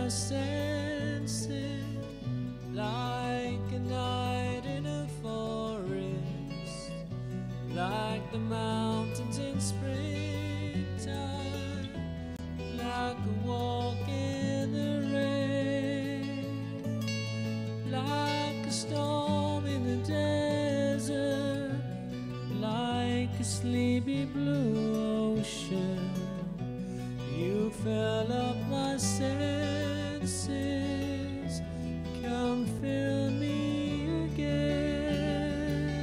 my senses, like a night in a forest, like the mountains in springtime, like a walk in the rain, like a storm in the desert, like a sleepy blue ocean. You fill up my senses, come fill me again.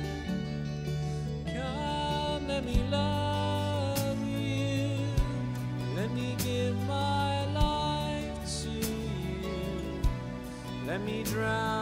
Come, let me love you, let me give my life to you, let me drown